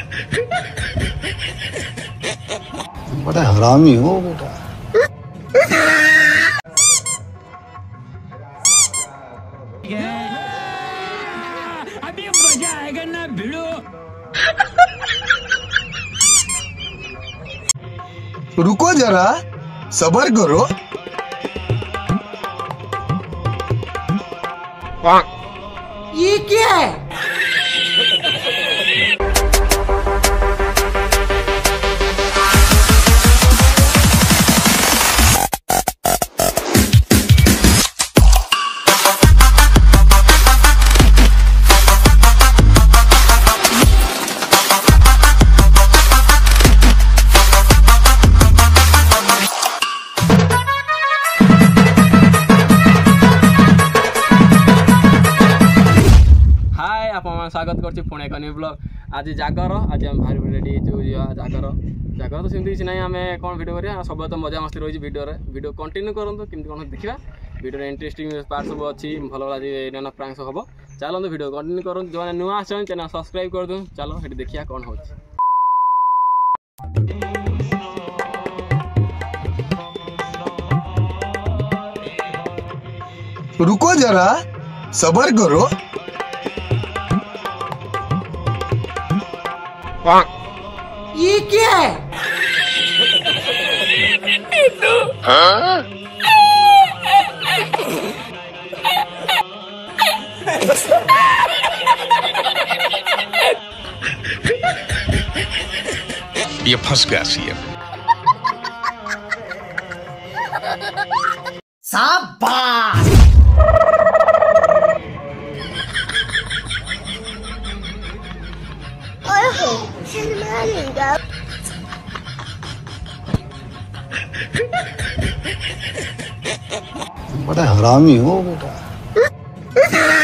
बड़ा हरामी हो बेटा। अभी मजा आएगा ना भिड़ो। रुको जरा, सब्र करो। ये क्या है? स्वागत करछि पुणे एक न्यू ब्लॉग। आज जागर आज हम भारी रेडी जो जागर जागर तो सेमती किसी ना आम कौन वीडियो करिया सब तो मजा मस्ती रही वीडियो कंटिन्यू करंतु केमती कौन देखा वीडियो इंटरेस्टिंग पार्ट सब अच्छी भल आज प्रांक सब हम चलते वीडियो कंटिन्यू करूँ जो मैंने नुआ आसान चैनल सब्सक्राइब कर दूँ। चलो ये देखिए कौन हो। रुको जरा, सब्र करो। ये क्या है? हाँ? ये फंस गया सीएम। शाबाश। बड़ा हरामी हो बेटा।